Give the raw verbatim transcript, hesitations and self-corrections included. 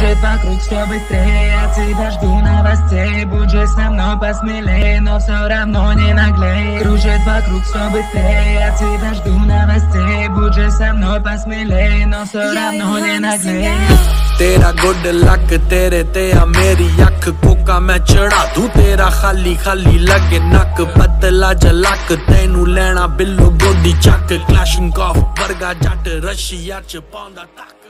Кружит вокруг все быстрее, от тебя жду новостей. Будь же со мной посмелее, но все равно не наглей. Кружит вокруг все быстрее, от тебя жду новостей. Будь же со мной посмелее, но все равно не наглей. तेरा good luck तेरे ते आ मेरी अख कोका मैं चढ़ा दूं तेरा खाली खाली लगे नक पतला जलक तेनू लेना बिल्लो गोदी चक क्लैशिंग ऑफ वर्गा जट रशिया च पांदा तक।